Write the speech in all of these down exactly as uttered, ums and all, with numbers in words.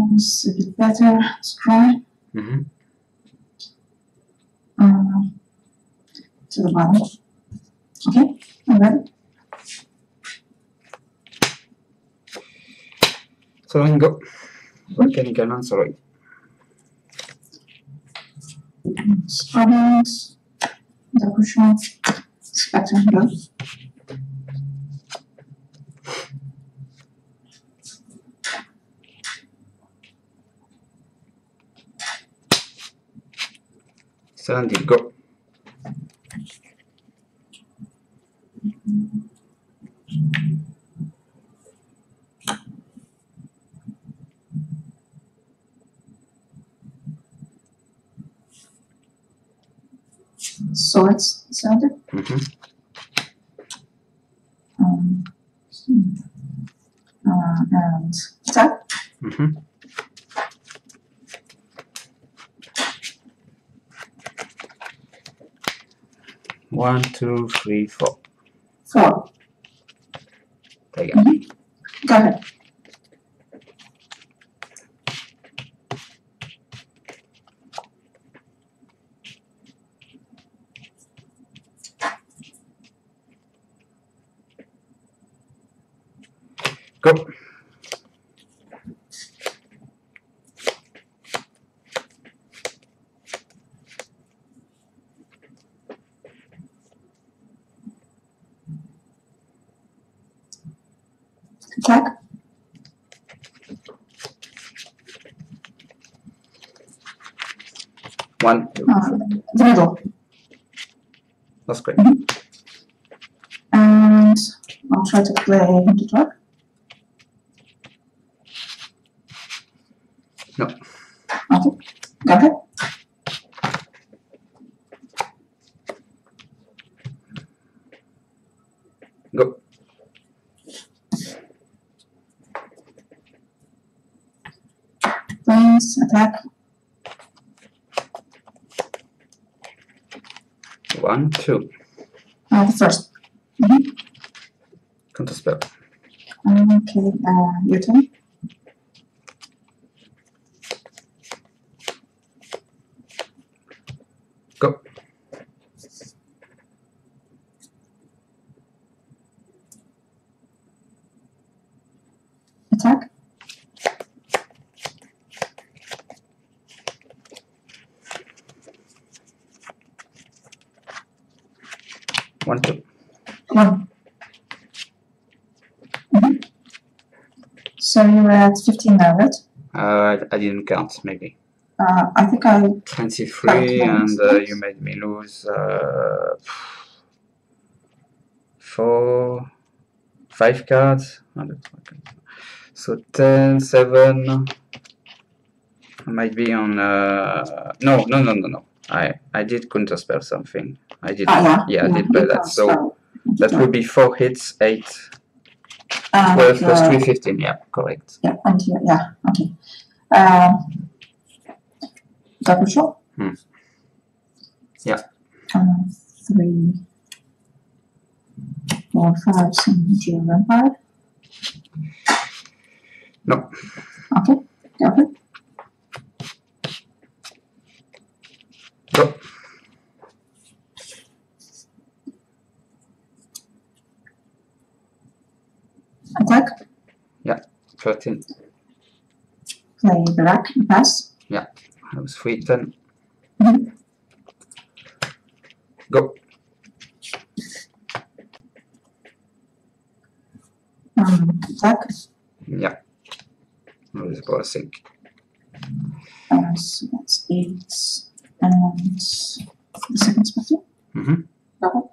It's a bit better. Let's try. Mm-hmm. Uh, to the bottom. Okay, I'm ready. So we can go. Volcanic asteroid. Strawberries. Decoration. Spectrum blue. seventeen, go. Swords center. Mm-hmm. Um, uh, and attack. Mm-hmm. One, two, three, four. Four. There you go. Mm-hmm. Go ahead. Go. Attack. One, two, Uh, three. the middle. That's great. Mm-hmm. And I'll try to play the dark. No. Okay, go ahead. Go. Planes, attack. One, two. Uh, the first. Mm-hmm. Counter spell. Okay, uh, your turn. Go. Attack. One, two. One. Mm-hmm. So you're at fifteen now, right? Uh, I didn't count, maybe. Uh, I think I. twenty-three, and uh, you made me lose uh, four, five cards. So ten, seven. I might be on. Uh, no, no, no, no, no. I I did counterspell something. I did. Ah, yeah, yeah, I yeah, did play you that. So spell. that would be four hits, eight, And, twelve plus uh, three, fifteen. Yeah, correct. Yeah, and here, yeah, okay. Um, double shot. Hmm. Yeah. Um, three, four, five, seven, zero, and five. No. Okay, go ahead. Go. Attack. Yeah, thirteen. Play black, pass. Yeah, I was three, ten. Mm-hmm. Go. Um, attack. Yeah. I was about to think. Uh, so that's eight. And the second spectre. Mm-hmm. Go ahead.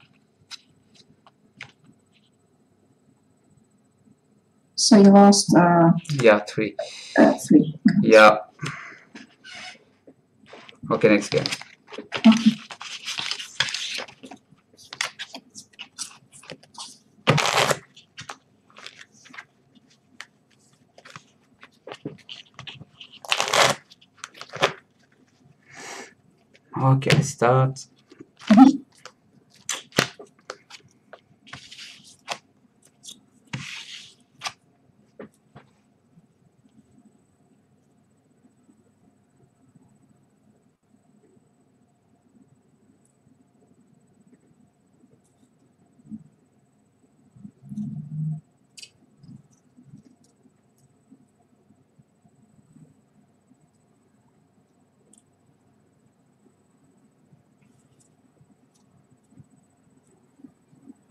So you lost uh, Yeah, three. uh, three. Yeah. Okay, next game. Okay. Okay, start. Mm-hmm.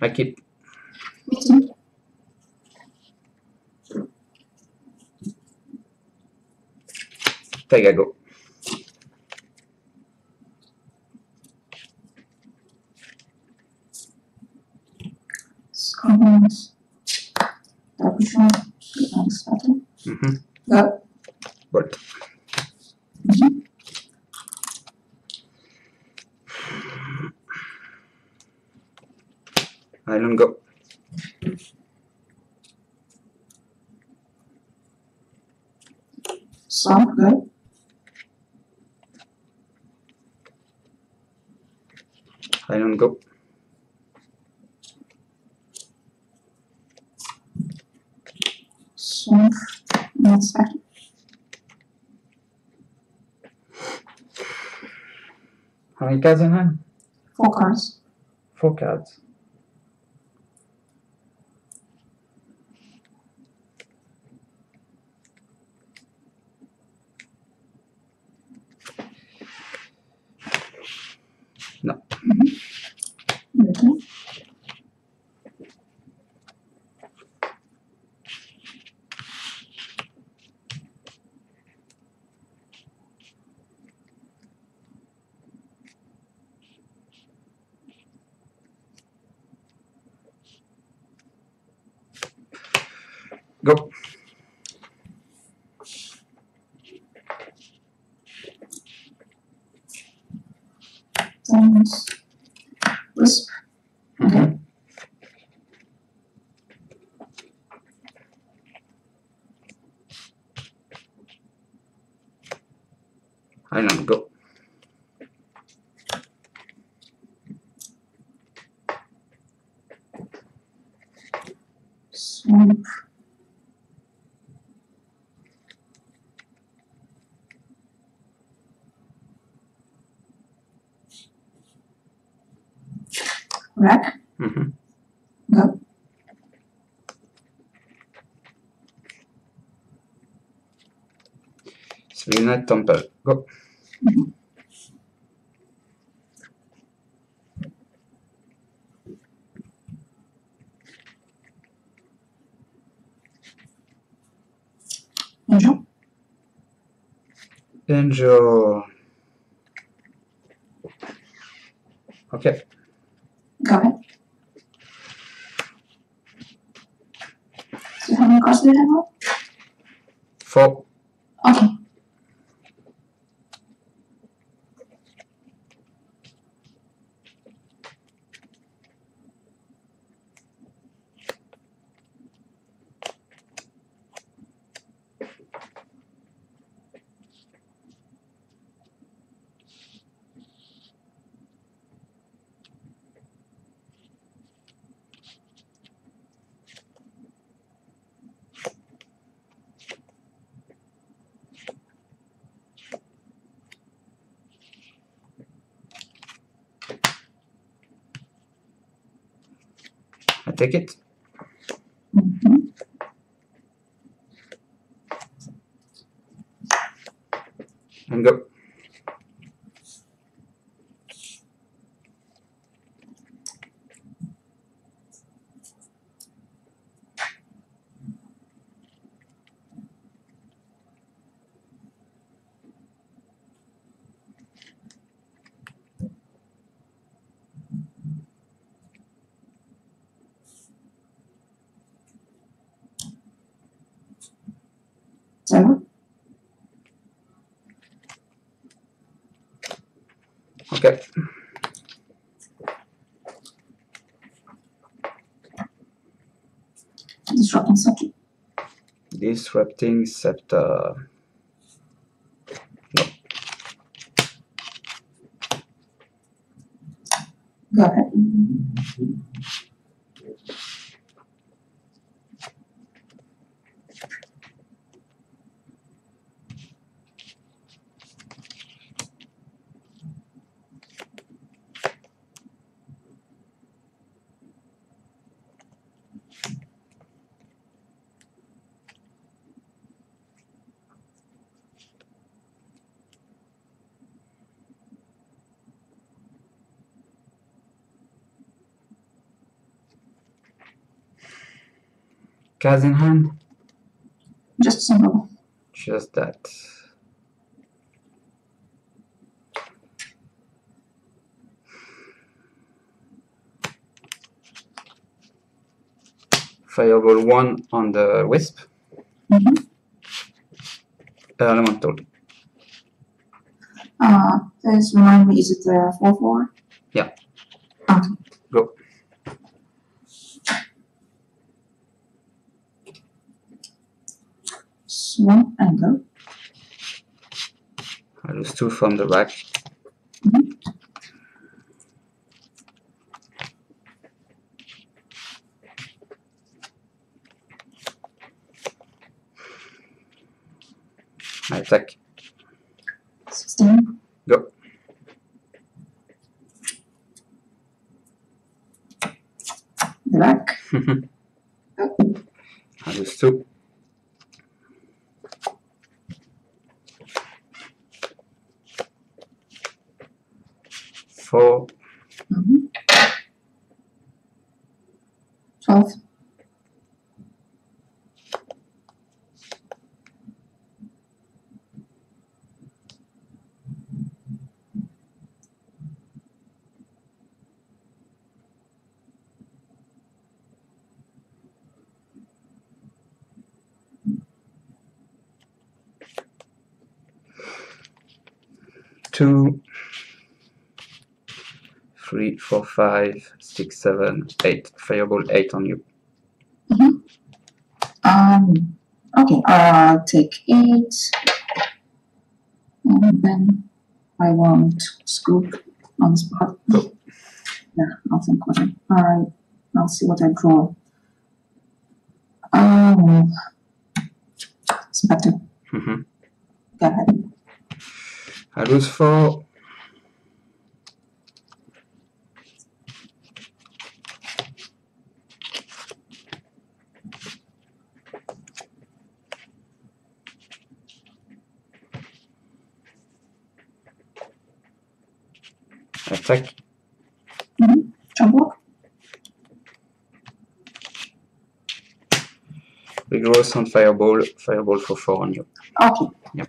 I keep. Me too. Take a go. Comments. Double unexpected. Mm-hmm. Go. Bolt. Mm-hmm. Island go. Swamp. Go. Island go. Swamp. Unexpected. How many cards in hand? Four cards. Four cards. No. Mm-hmm. Okay. Go. Diamonds. Wisp. Okay. Island go. Swamp. Rack. Mm-hmm. Go. Svinet Temple. Go. Mm-hmm. Angel. Angel. Okay. Go ahead. So how many cards do you have now? Four. Okay. I take it. Mm-hmm. And go. So Okay. disrupting subject. Disrupting scepter. No. Go ahead. cards in hand? Just single. Just that. Fireball one on the wisp. Mm-hmm. Elemental. Uh, please remind me, is it uh, four four? Yeah. Okay. Go. Swan and go. I lose two from the back. Mm-hmm. I attack. sixteen. Go. The back. Go. I lose two. Four. Mm-hmm. twelve. Two. Three, four, five, six, seven, eight. Fireball eight on you. Mm-hmm. Um. Okay. I'll take eight, and then I won't scoop on the spot. Go. Yeah, I'll think what I. Alright. I'll see what I draw. Um. Spectre. Mm-hmm. Go ahead. I lose four. Attack. Mm-hmm. Jump block. Regross on fireball. Fireball for four on you. Okay. Yep.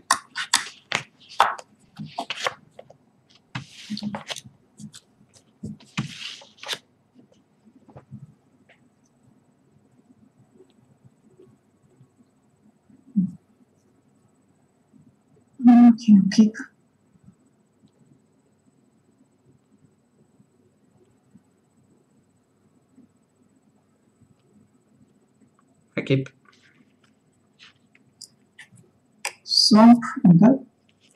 Okay. Okay. I keep. Swamp and go.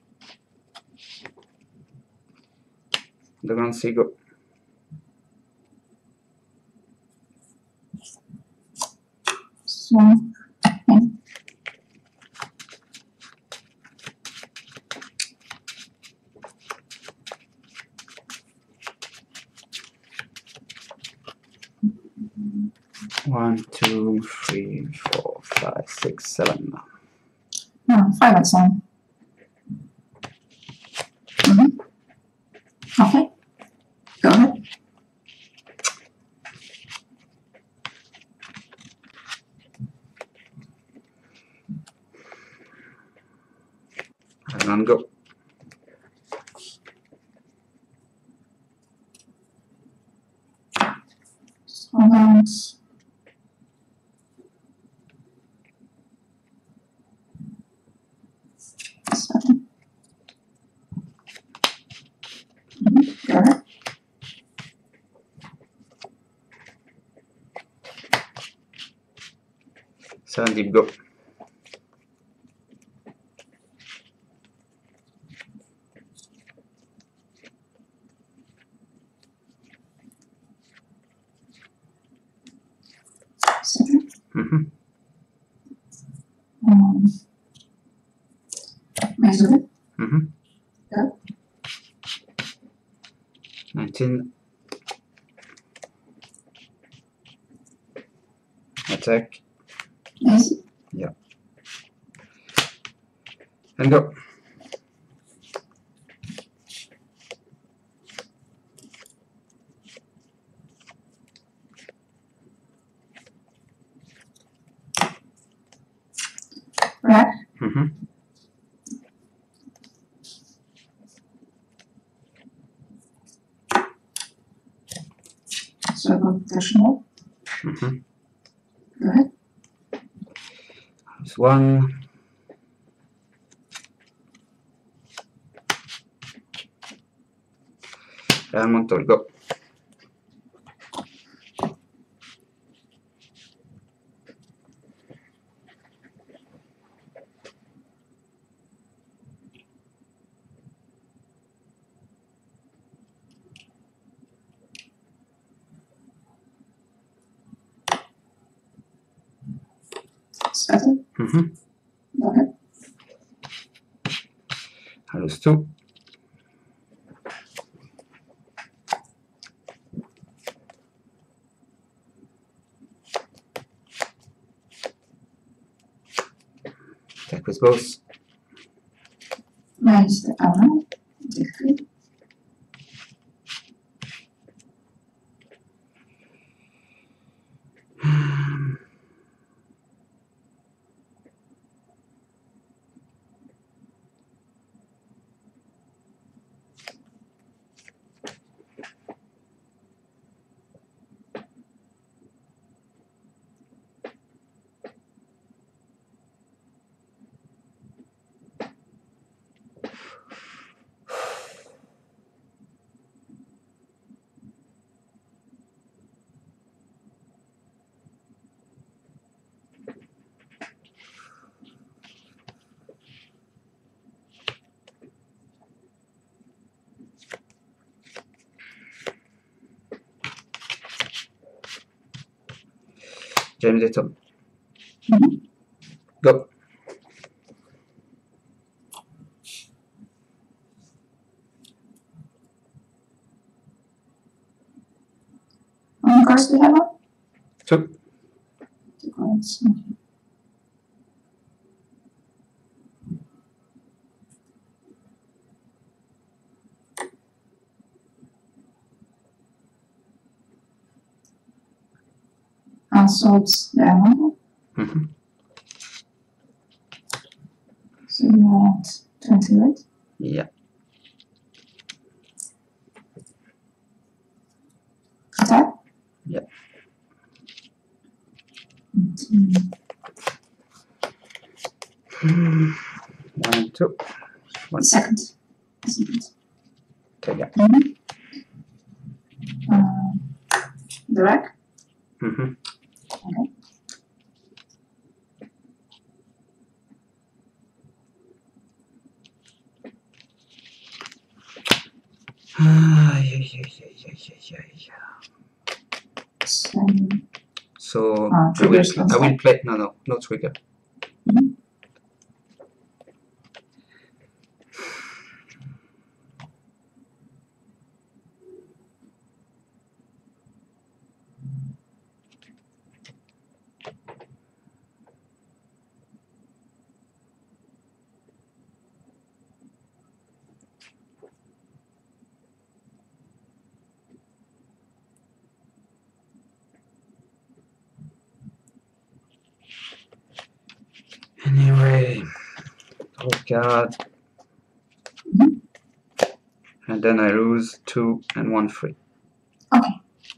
The ground sea go. Swamp. And One, two, three, four, five, six, seven. no, five and seven. Mm-hmm. Okay. Go ahead. I don't go. Sometimes. Seven. Mm-hmm. Go ahead. Seven deep go. Seven. Mm-hmm. Um, measure it. Mm-hmm. Go. Nineteen. Attack. Easy. Yeah. And go. Rack. Mm-hmm. So I got additional. Mm-hmm. Go ahead. There's one. And Montour, go. Seven. Mm-hmm. Go ahead. I lose two. Attack with both. Minus the armor. Take three. James Etom. Mm-hmm. Go. How many cards do we have on? Two. Two cards. Okay. Unsolved the armor. Mm-hmm. So you want twenty, right? Yeah. Attack? Yeah. Mm-hmm. One and two. One. Second. Second. Okay, yeah. Mm-hmm. Uh, the rack? Mm-hmm. Okay. Ah, yeah, yeah, yeah, yeah, yeah, yeah, yeah. So, So Ah, I will, triggers pl- I will concept. play. No, no, no trigger. Mhm. Anyway, draw a card, Mhm. and then I lose two and one free. Okay.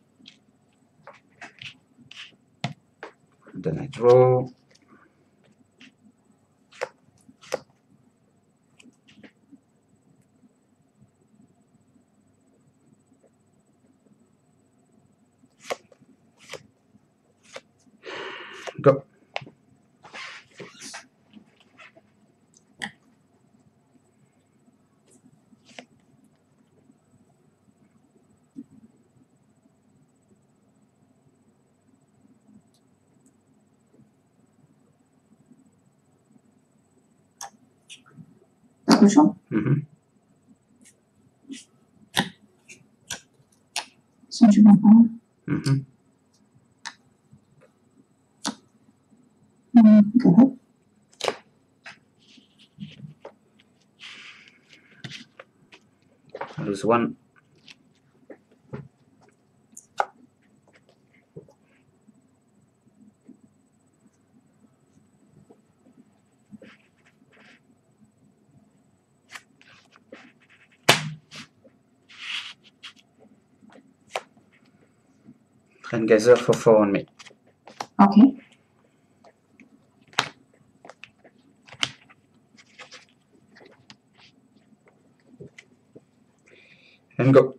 And then I draw. Go. That's which one? Mm-hmm. So you want one? Mm-hmm. Mm, go ahead. I lose one. and geyser for four on me. Okay. And go.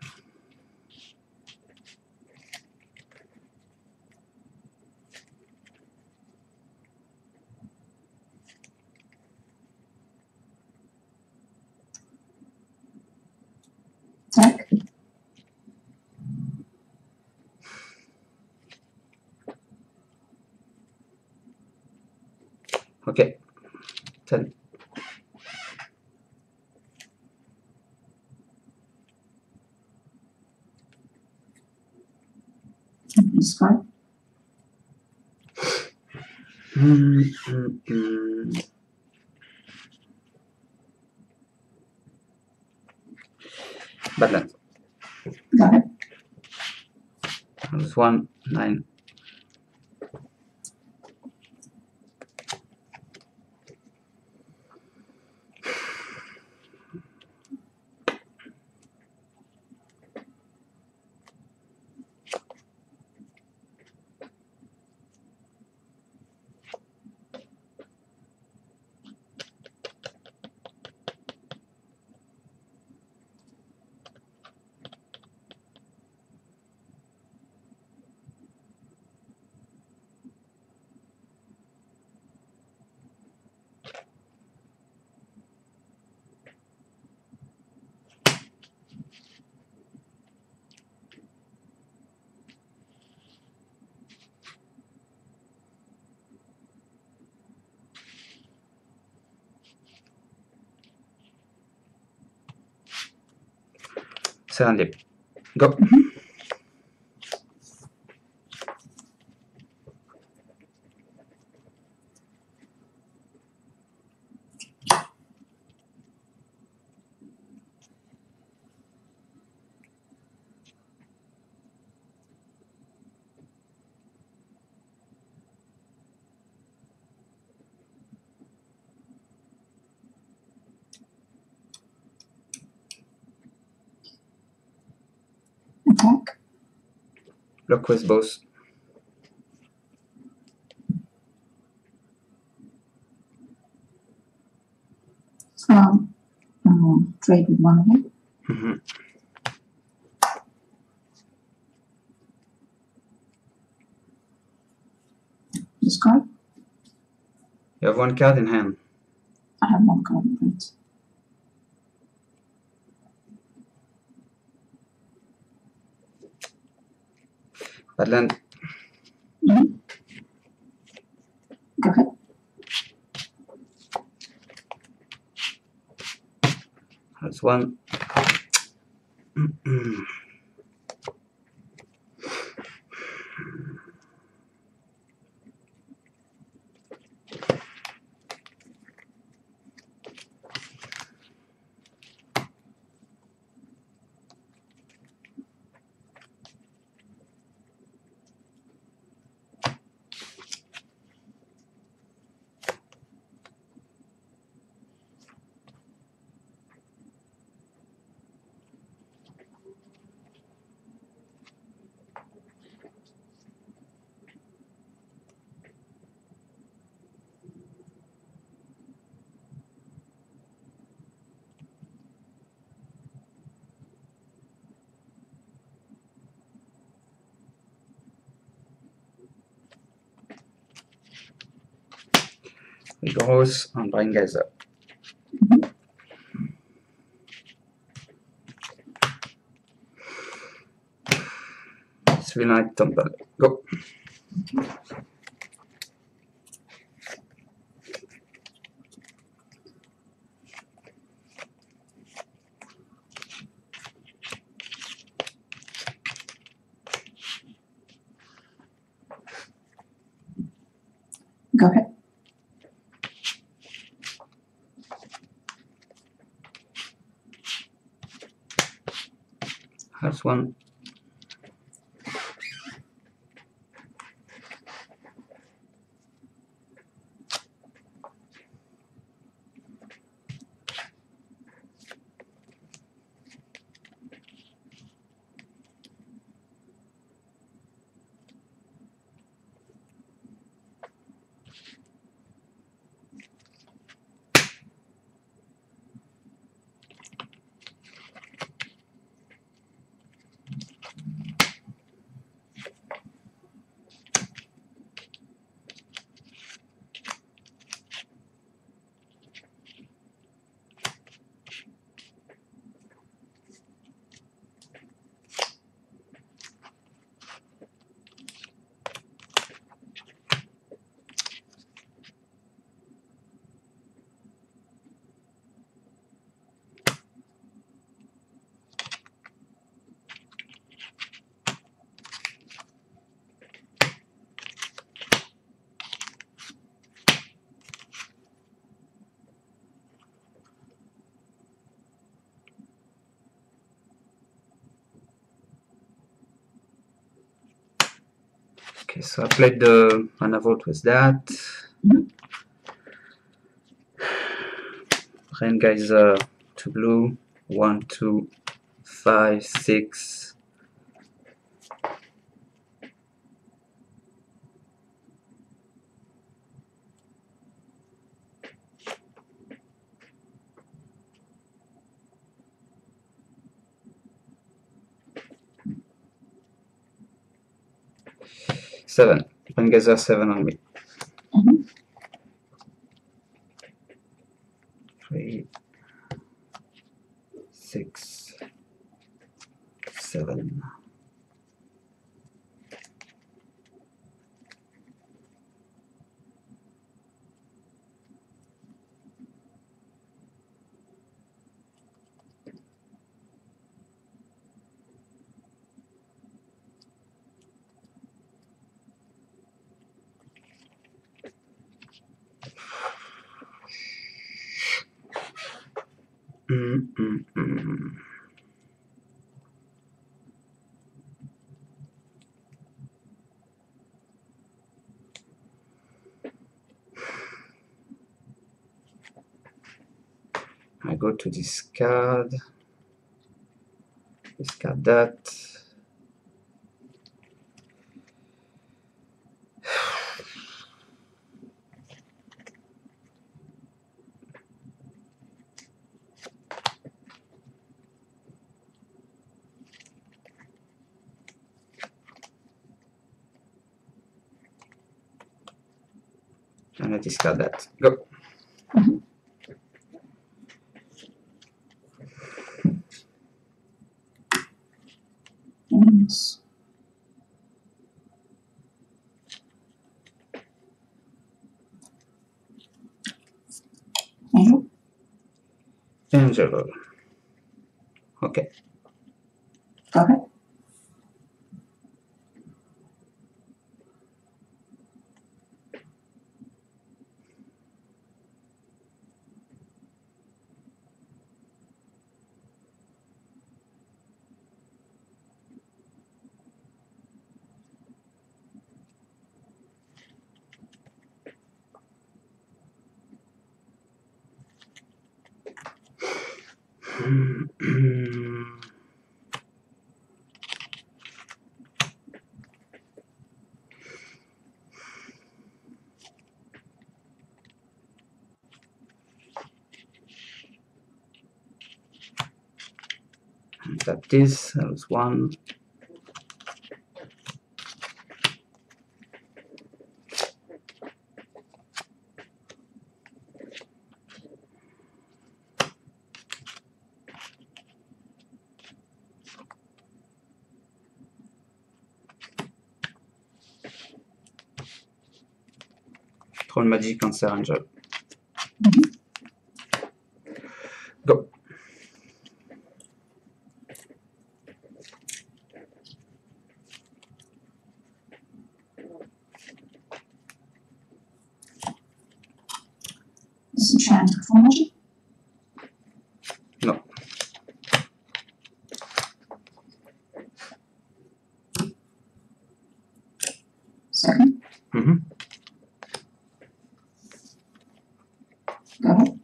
Attack. Okay. ten. Discard. Mm, mm, mm. Badlands. Go ahead. That's one, nine. Seven deep. Go. Mm-hmm. Attack. Block with both. Um, um, trade with one of them. Mm-hmm. Discard. You have one card in hand. I have one card in hand. Badland. Mm-hmm. Go ahead. That's one. Mm-mm. We goes on buying geyser. Mm-hmm. Svinite Temple. Go. Go ahead. That's one. Okay, so I played the mana vault with that. Mhm. Rain-Geyser to blue. One, two, five, six. Seven. Rain-Geyser seven on me. Mhm. Three, six, seven. Mm, mm, mm. I go to discard. Discard that. And I discard that. Go. Mhm. Yes. Angel. Angel. Okay. Go ahead. Tap this. That was one. Troll Magic, Cancer Angel. Mhm. Go. Disenchant for magic. No. Second. Mm-hmm. Go ahead.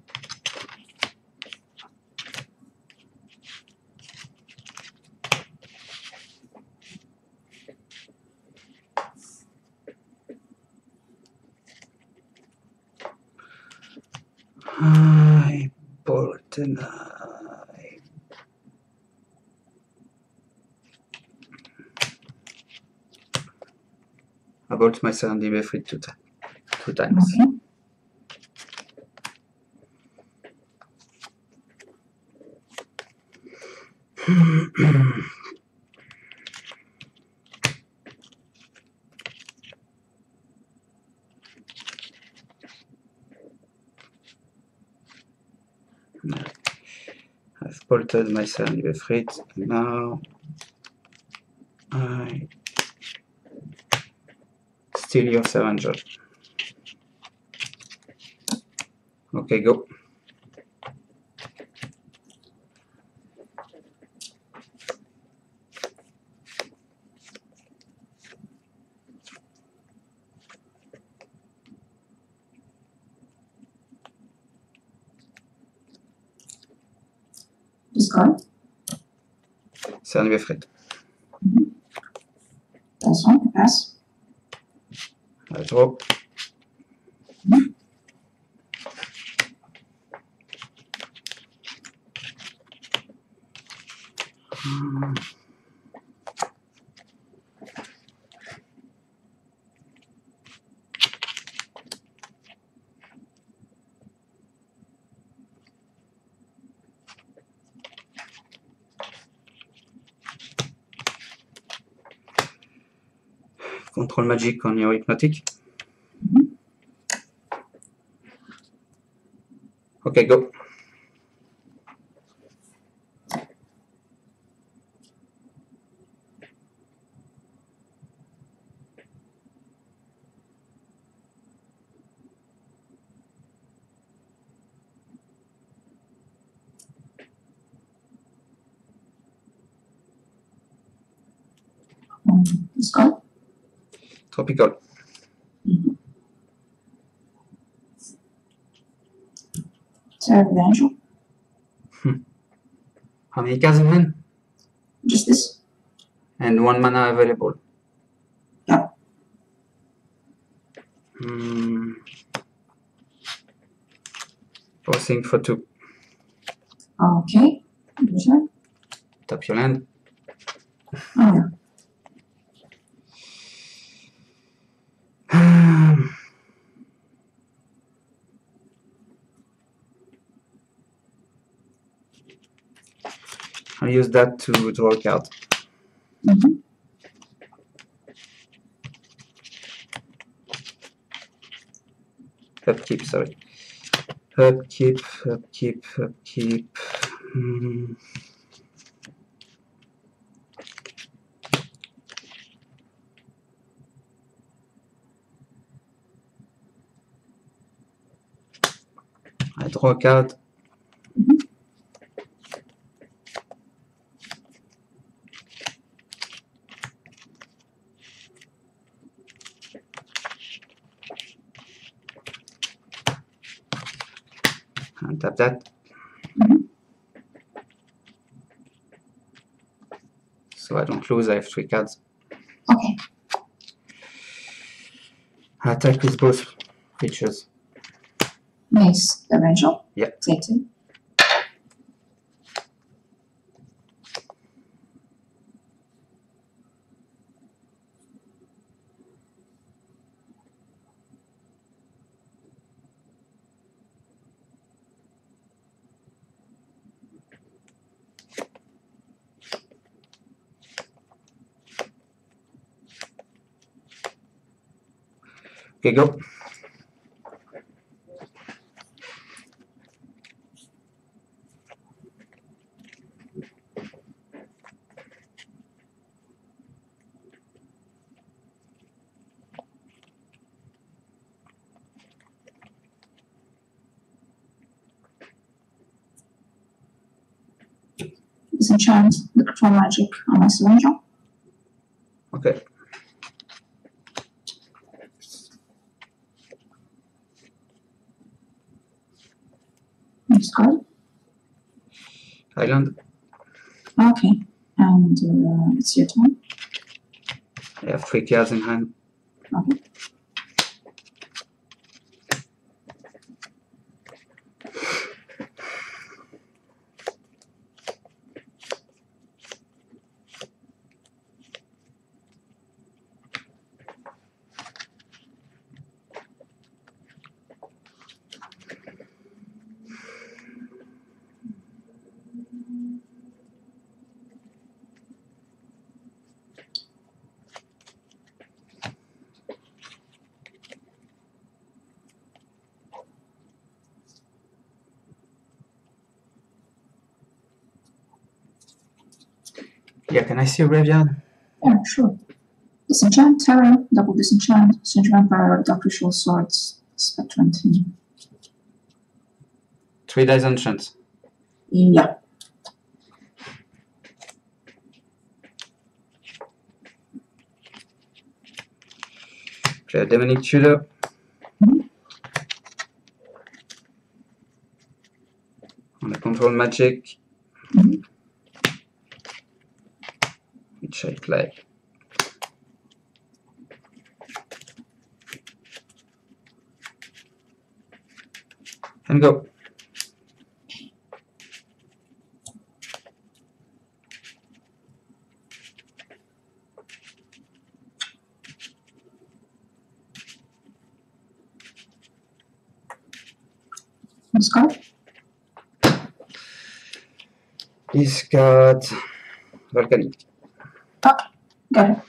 I Poltenai. I bolt my Serendib Efreet two, two times. Okay. I've bolted my Serendib Efreet. Now I steal your Seranger. Okay, go. Discard. C'est un Ufrit. Mm-hmm. That's one. Pass. I draw. Mm-hmm. Hmm. Control magic on your hypnotic. Mm-hmm. Okay, go. Um, discard. Tropical. Mm-hmm. Terror Angel. Hmm. How many cards in hand? Just this. And one mana available. Yeah. Hmm. Forcing for two. Okay. Reserve. Tap your land. Oh, yeah. I'll use that to draw a card. Mm-hmm. Upkeep, sorry. Upkeep, upkeep, upkeep. Hmm. I draw a card. Mm-hmm. And tap that. Mm-hmm. So I don't lose, I have three cards. Okay. Attack with both creatures. Mace the Angel. Yeah. Take two. Okay, go. Disenchant the control magic on Mace the Angel. Okay. Discard. Island. Okay. And uh, it's your turn. I have three cards in hand. Okay. Yeah, can I see a graveyard? Yeah, sure. Disenchant, Terror, double disenchant, Strange Vampire, Dark Ritual Swords, Spectrum Team. Three dice enchant. Yeah. Play a Demonic Tutor. Mm-hmm. On a control magic. Mm-hmm. which I play. And go. Discard. Discard Volcanic. Oh, got it.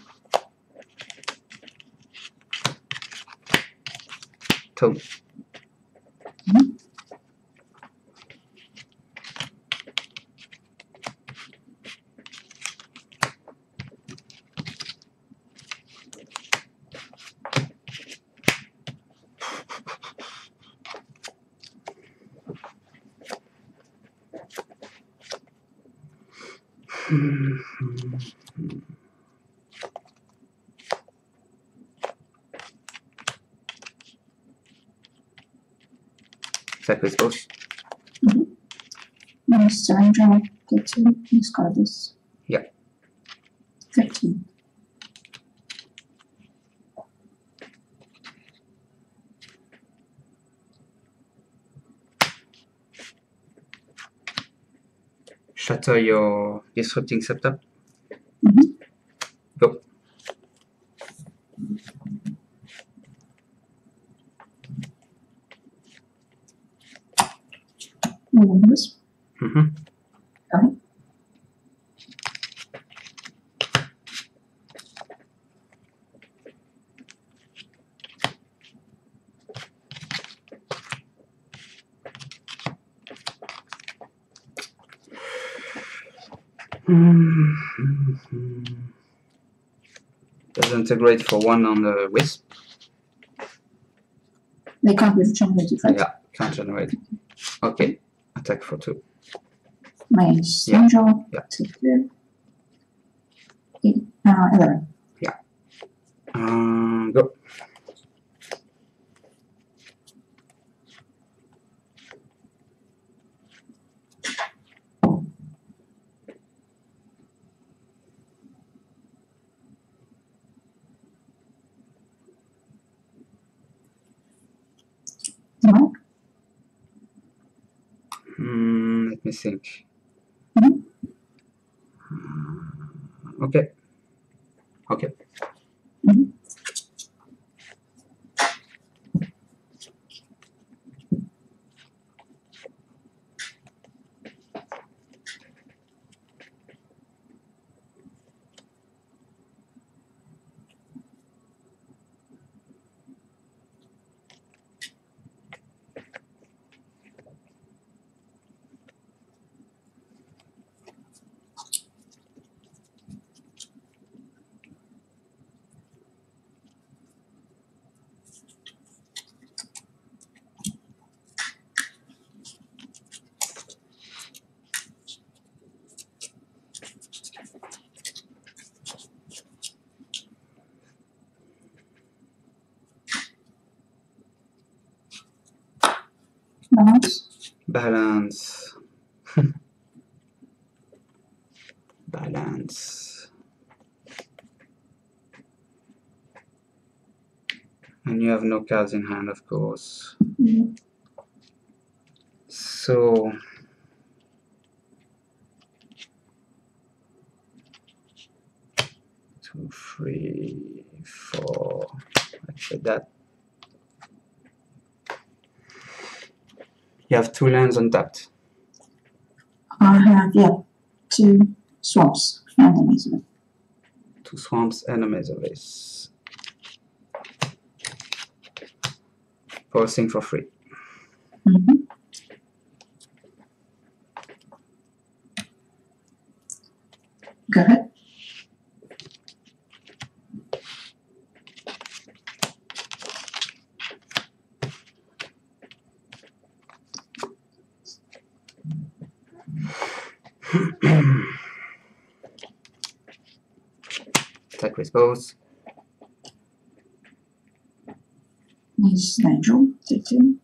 Tome. Mm-hmm. Attack with both. Mm-hmm. Nice surrender. Get to discard this. Yeah. fifteen. Shatter your Disrupting Scepter. Mm-hmm. Go. Numbers. Mm-hmm. Got it. Mm-hmm. Does integrate for one on the Wisp. They can't be regenerated, right? Yeah, can't generate. Okay. Attack for two. My Yeah. angel. Yeah. Take the eight. Uh, eleven. Yeah. Um, go. Demonic. Mm, let me think. Mm-hmm. Uh, okay. Okay. Mm-hmm. Balance. Balance. Balance. And you have no cards in hand, of course. Mm-hmm. So two, three, four. Let's say that. You have two lands untapped. I have, yeah, two swamps and a maze of it. Two swamps and a maze of ace. Posting for free. Mm-hmm. Go ahead. Attack with both. He's an angel. fifteen.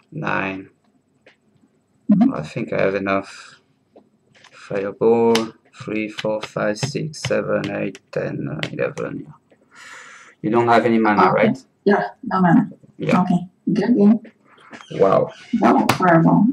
Nine. Mm-hmm. I think I have enough. Fireball. three, four, five, six, seven, eight, ten, uh, eleven. You don't have any mana, Okay. right? Yeah, no mana. Yeah. Okay, good game. Wow. Wow, horrible.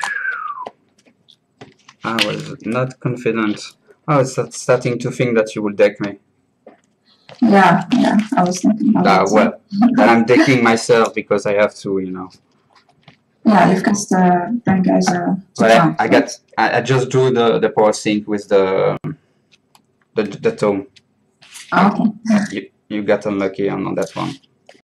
I was not confident. I was starting to think that you would deck me. Yeah, yeah, I was thinking about Ah, that. well, then I'm decking myself because I have to, you know. Yeah, you've cast the Brain Geyser. But I, I got, I, I just drew the, the power sink with the, the, the tome. Oh, okay. You, you got unlucky on, on that one.